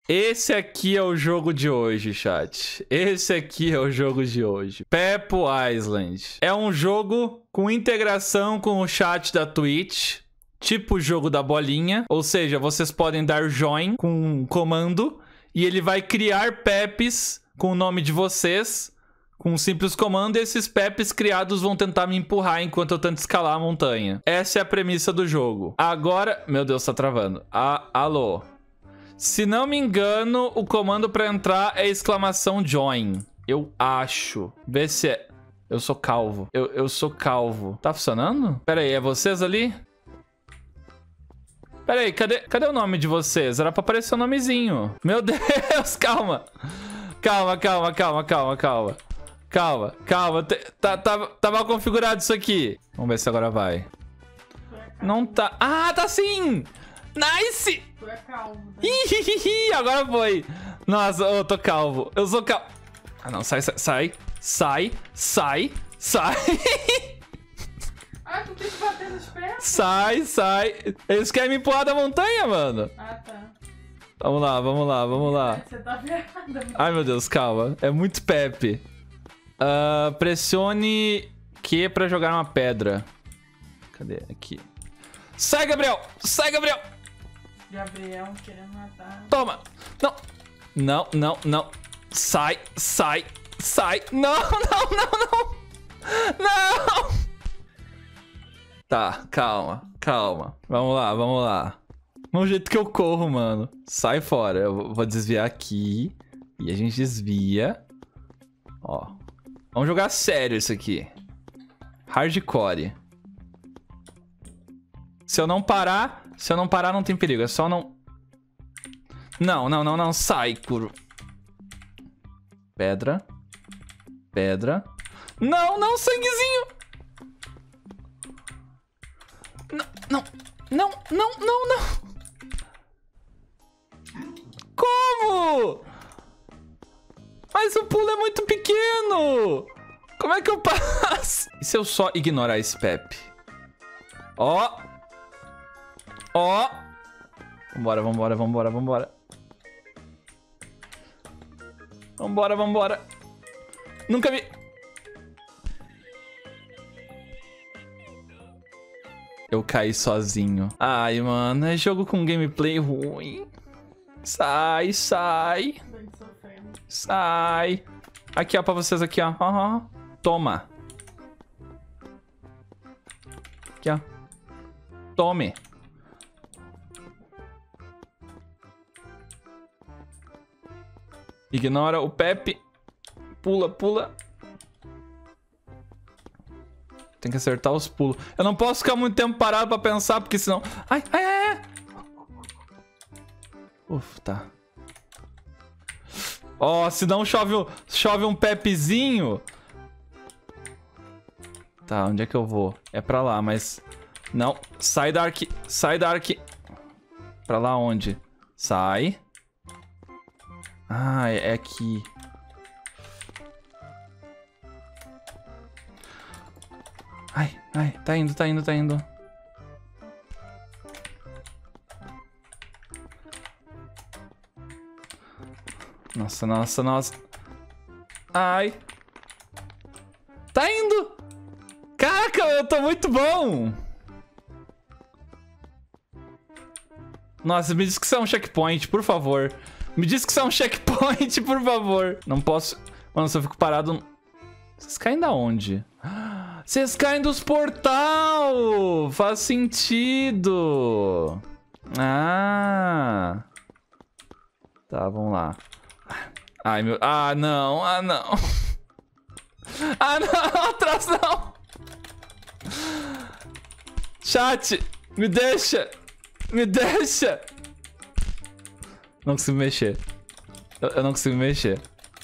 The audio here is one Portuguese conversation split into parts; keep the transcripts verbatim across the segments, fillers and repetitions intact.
Esse aqui é o jogo de hoje, chat. Esse aqui é o jogo de hoje. Peppo Island. É um jogo com integração com o chat da Twitch. Tipo o jogo da bolinha. Ou seja, vocês podem dar join com um comando. E ele vai criar Peps com o nome de vocês. Com um simples comando. E esses Peps criados vão tentar me empurrar enquanto eu tento escalar a montanha. Essa é a premissa do jogo. Agora... Meu Deus, tá travando. Ah, alô. Se não me engano, o comando pra entrar é exclamação join. Eu acho. Vê se é... Eu sou calvo. Eu, eu sou calvo. Tá funcionando? Pera aí, é vocês ali? Pera aí, cadê, cadê o nome de vocês? Era pra aparecer o nomezinho. Meu Deus, calma. Calma, calma, calma, calma, calma. Calma, calma. Tá, tá, tá mal configurado isso aqui. Vamos ver se agora vai. Não tá... Ah, tá sim! Nice! Tu é calvo, né? Ih, agora foi. Nossa, eu tô calvo. Eu sou calvo. Ah, não. Sai, sai, sai. Sai, sai, sai. Ah, tu tem que bater nos pés? Sai, sai. Eles querem me empurrar da montanha, mano. Ah, tá. Vamos lá, vamos lá, vamos lá. Você tá ferrada. Ai, meu Deus, calma. É muito Pepe. Uh, pressione Q pra jogar uma pedra. Cadê? Aqui. Sai, Gabriel! Sai, Gabriel! Gabriel querendo matar. Toma! Não! Não, não, não. Sai, sai, sai. Não, não, não, não! Não! Tá, calma, calma. Vamos lá, vamos lá. No jeito que eu corro, mano. Sai fora. Eu vou desviar aqui. E a gente desvia. Ó. Vamos jogar sério isso aqui. Hardcore. Se eu não parar... Se eu não parar, não tem perigo. É só não... Não, não, não, não. Sai, Kuro. Pedra. Pedra. Não, não, sanguezinho. Não, não, não, não, não, não. Como? Mas o pulo é muito pequeno. Como é que eu passo? E se eu só ignorar esse Pepe? Ó. Ó. Vambora, vambora, vambora, vambora. Vambora, vambora. Nunca vi... Eu caí sozinho. Ai, mano, é jogo com gameplay ruim. Sai, sai. Bem sofrendo. Sai. Aqui, ó, pra vocês aqui, ó. Uhum. Toma. Aqui, ó. Tome. Ignora o Pepe. Pula, pula. Tem que acertar os pulos. Eu não posso ficar muito tempo parado pra pensar, porque senão... Ai, ai, ai, ai. Uf, tá. Ó, oh, se não chove, chove um Pepezinho. Tá, onde é que eu vou? É pra lá, mas... Não, sai da arqui... Sai da arqui... Pra lá onde? Sai. Ah, é aqui. Ai, ai, tá indo, tá indo, tá indo. Nossa, nossa, nossa. Ai. Tá indo. Caraca, eu tô muito bom. Nossa, me diz que isso é um checkpoint, por favor. Me diz que isso é um checkpoint, por favor. Não posso... Mano, se eu fico parado... Vocês caem da onde? Vocês caem dos portal! Faz sentido! Ah! Tá, vamos lá. Ai, meu... Ah, não! Ah, não! Ah, não! Atrás, não! Chat! Me deixa! Me deixa! Não consigo mexer. Eu, eu não consigo mexer.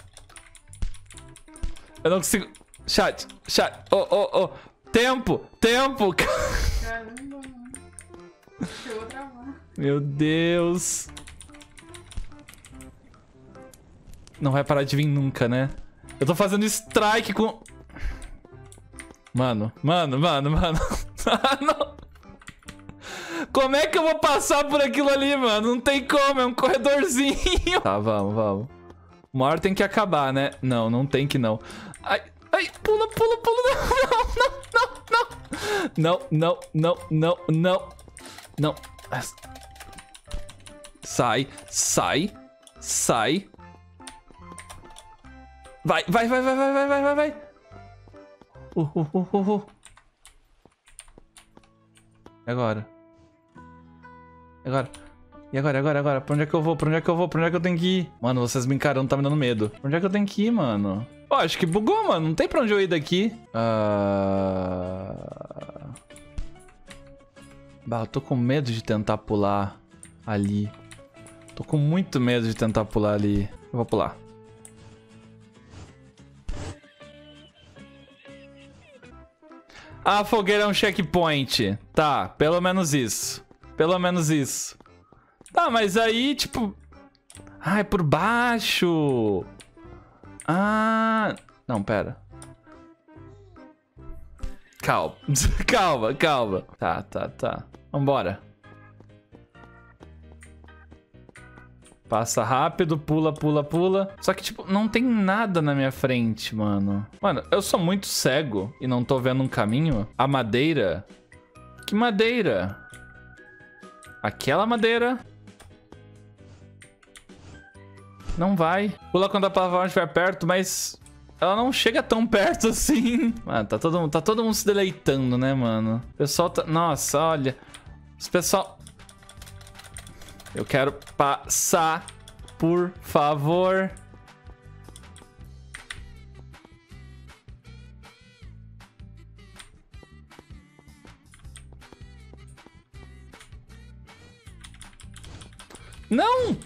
Eu não consigo... Chat, chat, oh, oh, oh, tempo, tempo. Caramba, mano. Chegou a travar. Meu Deus. Não vai parar de vir nunca, né? Eu tô fazendo strike com... Mano, mano, mano, mano. Mano. Como é que eu vou passar por aquilo ali, mano? Não tem como, é um corredorzinho. Tá, vamos, vamos. Uma hora tem que acabar, né? Não, não tem que não. Ai, ai, pula, pula, pula. Não, não, não, não. Não, não, não, não, não. Não. Sai, sai, sai. Vai, vai, vai, vai, vai, vai, vai, vai, vai. Uh, uh, uh, uh, uh. E agora? E agora? E agora, agora, agora? Pra onde é que eu vou? Pra onde é que eu vou? Pra onde é que eu tenho que ir? Mano, vocês me encarando, tá me dando medo. Pra onde é que eu tenho que ir, mano? Ó, acho que bugou, mano. Não tem pra onde eu ir daqui. Ah... Bah, eu tô com medo de tentar pular ali. Tô com muito medo de tentar pular ali. Eu vou pular. A fogueira é um checkpoint. Tá, pelo menos isso. Pelo menos isso. Tá, mas aí, tipo... Ah, é por baixo. Ah... Não, pera. Calma. Calma, calma. Tá, tá, tá. Vambora. Passa rápido, pula, pula, pula. Só que, tipo, não tem nada na minha frente, mano. Mano, eu sou muito cego e não tô vendo um caminho. A madeira... Que madeira? Aquela madeira... Não vai. Pula quando a plataforma estiver perto, mas... Ela não chega tão perto assim. Mano, tá todo, tá todo mundo se deleitando, né, mano? O pessoal tá... Nossa, olha. Os pessoal... Eu quero passar, por favor. Não!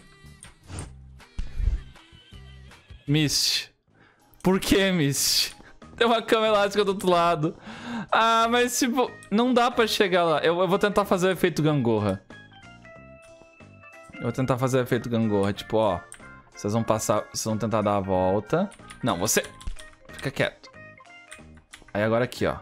Mist. Por que, Mist? Tem uma cama elástica do outro lado. Ah, mas tipo, não dá pra chegar lá. Eu, eu vou tentar fazer o efeito gangorra. Eu vou tentar fazer o efeito gangorra. Tipo, ó. Vocês vão passar... Vocês vão tentar dar a volta. Não, você... Fica quieto. Aí agora aqui, ó.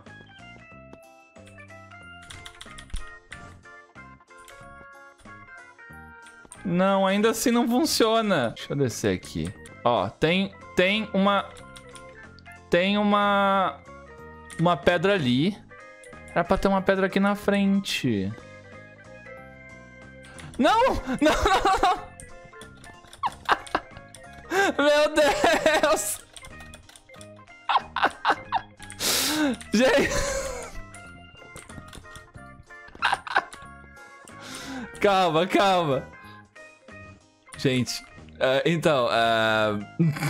Não, ainda assim não funciona. Deixa eu descer aqui. Ó, tem... Tem uma... Tem uma... Uma pedra ali. Era pra ter uma pedra aqui na frente. Não! Não, não, não! Meu Deus! Gente... Calma, calma. Gente, uh, então... Uh...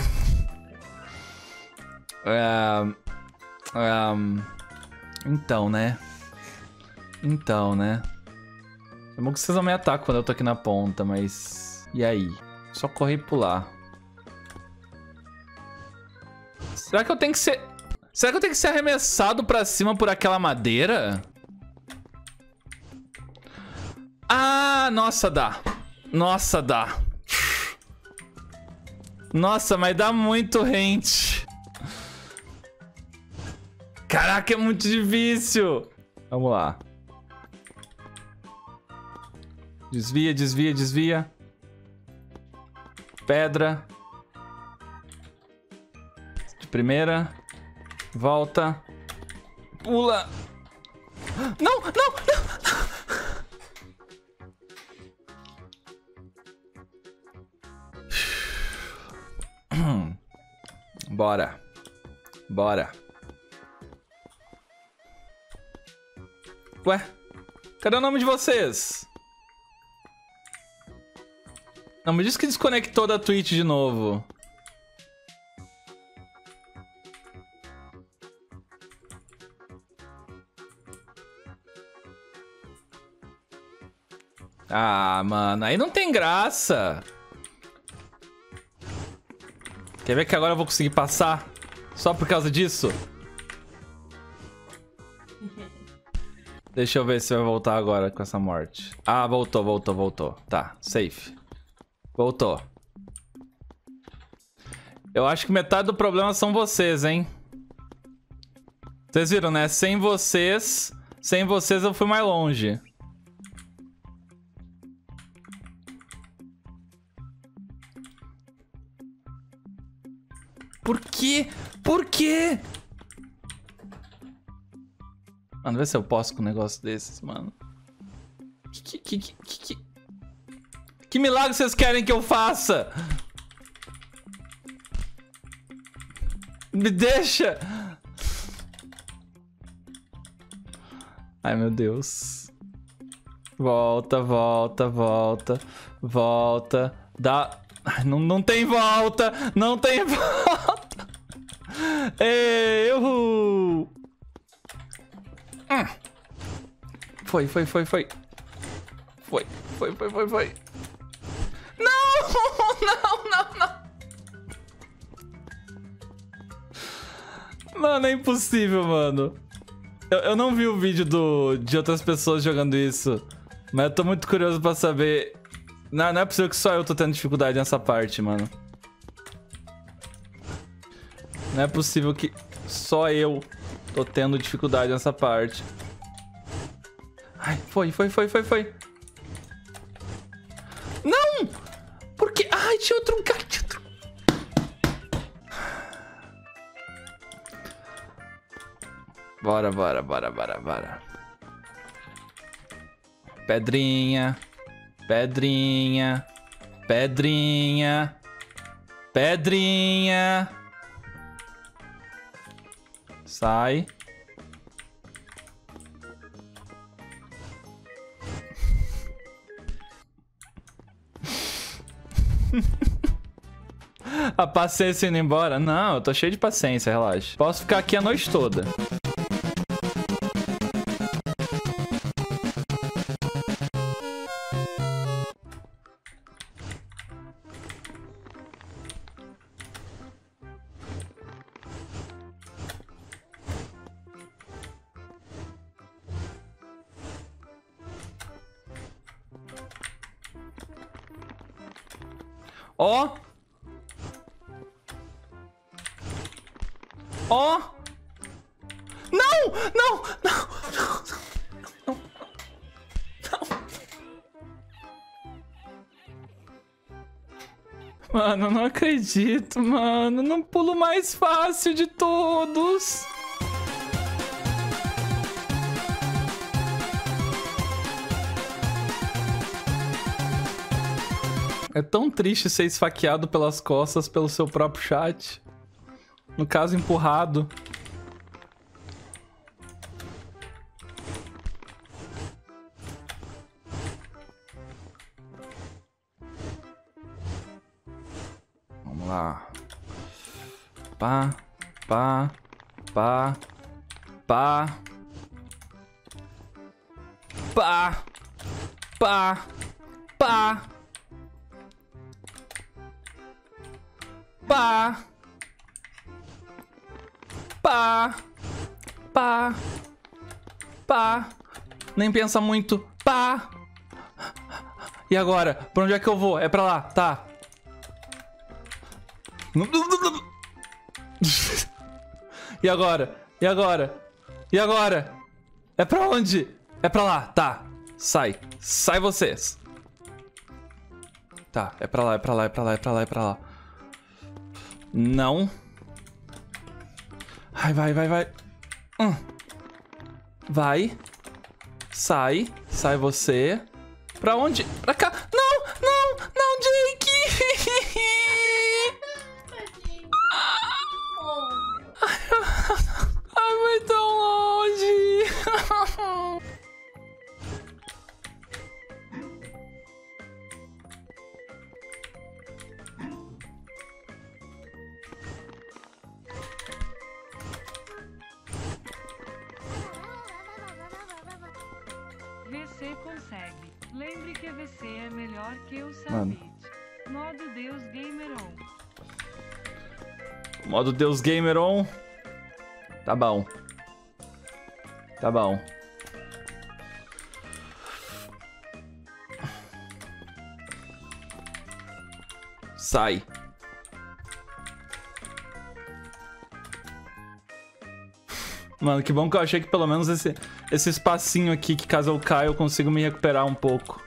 uh... Um... Então, né? Então, né? É bom que vocês não me atacam quando eu tô aqui na ponta, mas... E aí? Só correr e pular. Será que eu tenho que ser... Será que eu tenho que ser arremessado pra cima por aquela madeira? Ah, nossa, dá. Nossa, dá. Nossa, mas dá muito rente. Caraca, é muito difícil. Vamos lá. Desvia, desvia, desvia. Pedra. De primeira. Volta. Pula. Não, não, não. Bora. Bora. Ué? Cadê o nome de vocês? Não, me diz que desconectou da Twitch de novo. Ah, mano, aí não tem graça. Quer ver que agora eu vou conseguir passar? Só por causa disso? Deixa eu ver se vai voltar agora com essa morte. Ah, voltou, voltou, voltou. Tá, safe. Voltou. Eu acho que metade do problema são vocês, hein? Vocês viram, né? Sem vocês... Sem vocês eu fui mais longe. Por quê? Por quê? Mano, vê se eu posso com um negócio desses, mano. Que, que, que, que, que... que milagre vocês querem que eu faça? Me deixa! Ai, meu Deus. Volta, volta, volta. Volta. Dá... Ai, não, não tem volta! Não tem volta! Ei, uhul! Hum. Foi, foi, foi, foi. Foi, foi, foi, foi, foi. Não! Não, não, não! Mano, é impossível, mano. Eu, eu não vi o vídeo do, de outras pessoas jogando isso. Mas eu tô muito curioso pra saber. Não, não é possível que só eu tô tendo dificuldade nessa parte, mano. Não é possível que só eu tô tendo dificuldade nessa parte. Ai, foi, foi, foi, foi, foi. Não! Por quê? Ai, tinha outro gato. Tinha outro... Bora, bora, bora, bora, bora. Pedrinha. Pedrinha. Pedrinha. Pedrinha. Sai. A paciência indo embora? Não, eu tô cheio de paciência, relaxa. Posso ficar aqui a noite toda. Ó! Ó! Não! Não! Não! Não! Não! Não! Mano, eu não acredito, mano. Não pulo mais fácil de todos. É tão triste ser esfaqueado pelas costas pelo seu próprio chat. No caso, empurrado. Vamos lá. Pá, pá, pá, pá. Pá, pá, pá. Pá. Pá. Pá. Pá. Nem pensa muito. Pá. E agora? Pra onde é que eu vou? É pra lá, tá. E agora? E agora? E agora? É pra onde? É pra lá, tá. Sai. Sai vocês. Tá, é pra lá, é pra lá, é pra lá, é pra lá, é pra lá. Não. Ai, vai, vai, vai. Hum. Vai. Sai. Sai você. Pra onde? Pra cá. Não, não, não, Jake. Ai, vai tão longe. V C consegue. Lembre que V C é melhor que o Mano. Sabit. Modo Deus Gamer On. Modo Deus Gamer On. Tá bom. Tá bom. Sai. Mano, que bom que eu achei que pelo menos esse, esse espacinho aqui, que caso eu caia, eu consigo me recuperar um pouco.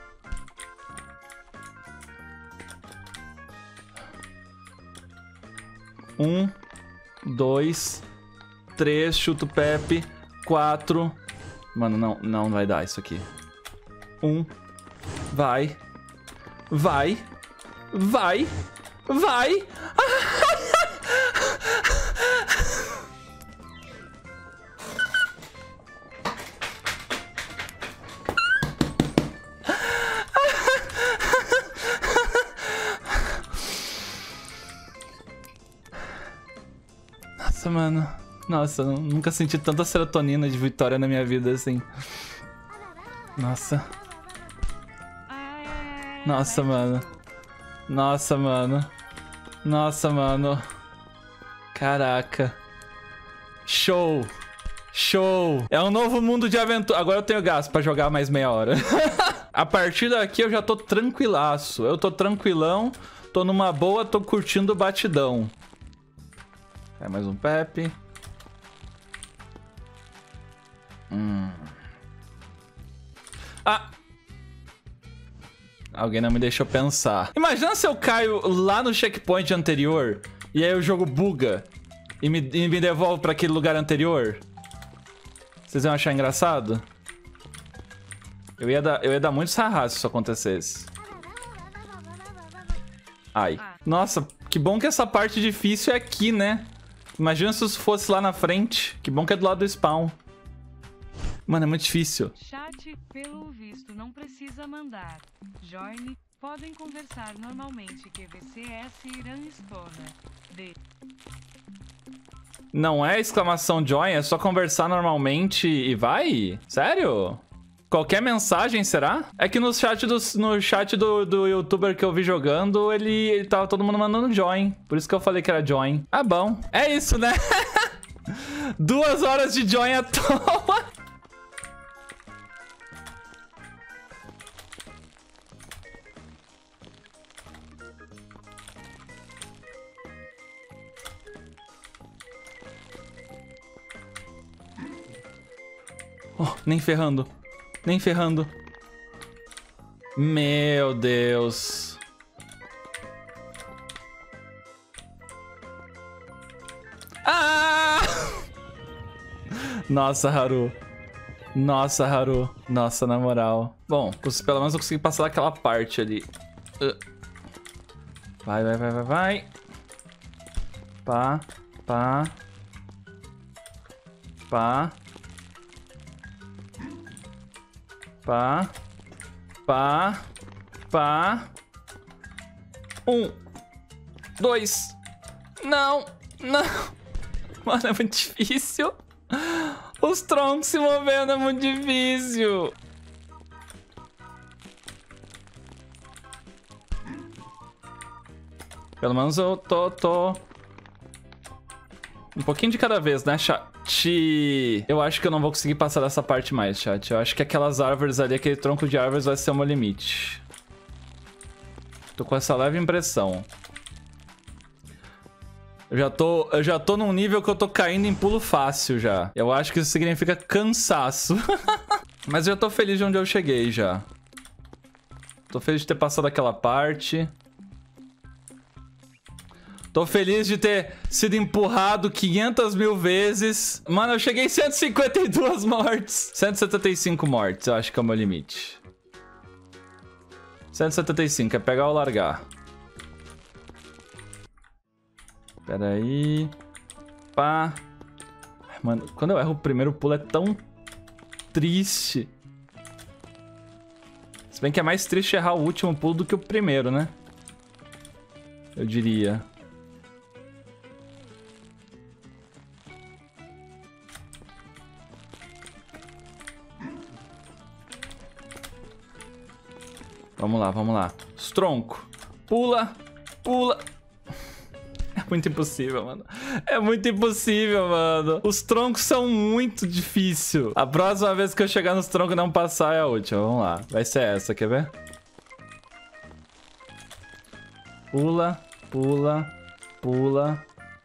Um, dois, três, chuta o Pepe, quatro. Mano, não, não vai dar isso aqui. Um. Vai. Vai. Vai. Vai. Nossa, mano. Nossa, eu nunca senti tanta serotonina de vitória na minha vida assim. Nossa. Nossa, mano. Nossa, mano. Nossa, mano. Caraca. Show. Show. É um novo mundo de aventura. Agora eu tenho gás pra jogar mais meia hora. A partir daqui eu já tô tranquilaço. Eu tô tranquilão. Tô numa boa, tô curtindo o batidão. Vai mais um Pepe. Hum. Ah! Alguém não me deixou pensar. Imagina se eu caio lá no checkpoint anterior e aí o jogo buga e me, e me devolve pra aquele lugar anterior. Vocês iam achar engraçado? Eu ia dar, eu ia dar muito sarrafo se isso acontecesse. Ai. Nossa, que bom que essa parte difícil é aqui, né? Imagina se isso fosse lá na frente. Que bom que é do lado do spawn. Mano, é muito difícil. Chat, pelo visto, não precisa mandar. Join, podem conversar normalmente que V C S Irã Espona. D. Não é exclamação join, é só conversar normalmente e vai? Sério? Qualquer mensagem, será? É que no chat do, no chat do, do youtuber que eu vi jogando, ele, ele tava todo mundo mandando join. Por isso que eu falei que era join. Ah, bom. É isso, né? Duas horas de join à toa. Oh, nem ferrando. Nem ferrando. Meu Deus. Ah! Nossa, Haru. Nossa, Haru. Nossa, na moral. Bom, pelo menos eu consegui passar daquela parte ali. Vai, vai, vai, vai, vai. Pá, pá. Pá. Pá. Pá. Pá. Um. Dois. Não. Não. Mano, é muito difícil. Os troncos se movendo é muito difícil. Pelo menos eu tô, tô... Um pouquinho de cada vez, né, chat? Eu acho que eu não vou conseguir passar dessa parte mais, chat. Eu acho que aquelas árvores ali, aquele tronco de árvores vai ser o meu limite. Tô com essa leve impressão. Eu já tô, eu já tô num nível que eu tô caindo em pulo fácil já. Eu acho que isso significa cansaço. Mas eu já tô feliz de onde eu cheguei já. Tô feliz de ter passado aquela parte. Tô feliz de ter sido empurrado quinhentas mil vezes. Mano, eu cheguei em cento e cinquenta e duas mortes. cento e setenta e cinco mortes, eu acho que é o meu limite. cento e setenta e cinco, é pegar ou largar. Pera aí. Pá. Mano, quando eu erro o primeiro pulo é tão triste. Se bem que é mais triste errar o último pulo do que o primeiro, né? Eu diria. Vamos lá, vamos lá. Stronco. Pula, pula. É muito impossível, mano. É muito impossível, mano. Os troncos são muito difíceis. A próxima vez que eu chegar nos troncos e não passar é a última. Vamos lá. Vai ser essa, quer ver? Pula, pula, pula.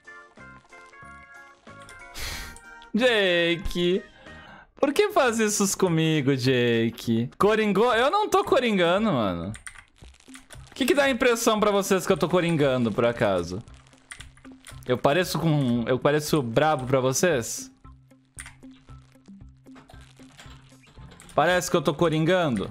Jake. Por que faz isso comigo, Jake? Coringou? Eu não tô coringando, mano. O que que dá a impressão pra vocês que eu tô coringando, por acaso? Eu pareço com... Eu pareço brabo pra vocês? Parece que eu tô coringando?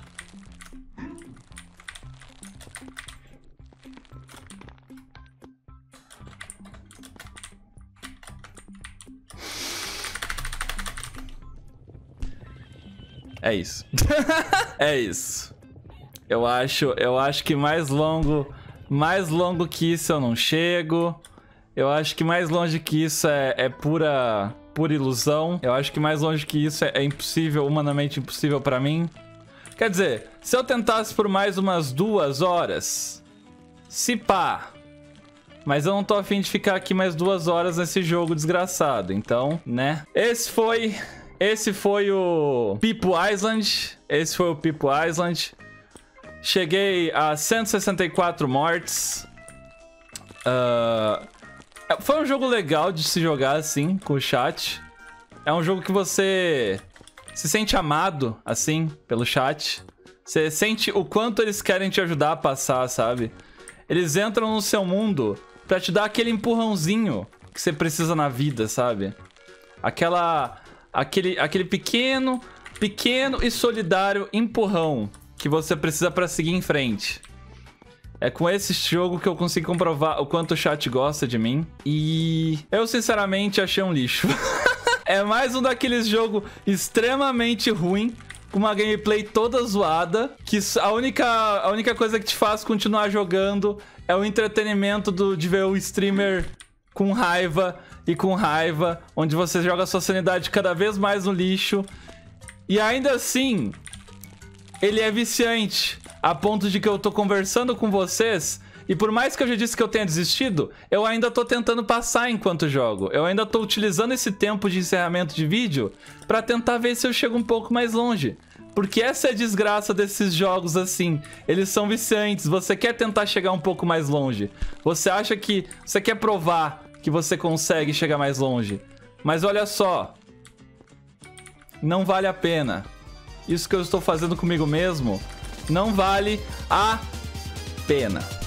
É isso. É isso. Eu acho, eu acho que mais longo, mais longo que isso eu não chego. Eu acho que mais longe que isso é, é pura, pura ilusão. Eu acho que mais longe que isso é, é impossível, humanamente impossível pra mim. Quer dizer, se eu tentasse por mais umas duas horas, se pá. Mas eu não tô afim de ficar aqui mais duas horas nesse jogo desgraçado. Então, né? Esse foi... Esse foi o Peepo Island. Esse foi o Peepo Island. Cheguei a cento e sessenta e quatro mortes. Uh, foi um jogo legal de se jogar assim, com o chat. É um jogo que você se sente amado, assim, pelo chat. Você sente o quanto eles querem te ajudar a passar, sabe? Eles entram no seu mundo pra te dar aquele empurrãozinho que você precisa na vida, sabe? Aquela... Aquele, aquele pequeno, pequeno e solidário empurrão que você precisa pra seguir em frente. É com esse jogo que eu consigo comprovar o quanto o chat gosta de mim. E eu, sinceramente, achei um lixo. É mais um daqueles jogos extremamente ruim, com uma gameplay toda zoada, que a única, a única coisa que te faz continuar jogando é o entretenimento do, de ver o streamer com raiva e com raiva, onde você joga a sua sanidade cada vez mais no lixo. E ainda assim, ele é viciante, a ponto de que eu tô conversando com vocês, e por mais que eu já disse que eu tenha desistido, eu ainda tô tentando passar enquanto jogo. Eu ainda tô utilizando esse tempo de encerramento de vídeo pra tentar ver se eu chego um pouco mais longe. Porque essa é a desgraça desses jogos assim. Eles são viciantes, você quer tentar chegar um pouco mais longe. Você acha que... Você quer provar que você consegue chegar mais longe. Mas olha só. Não vale a pena. Isso que eu estou fazendo comigo mesmo não vale a pena.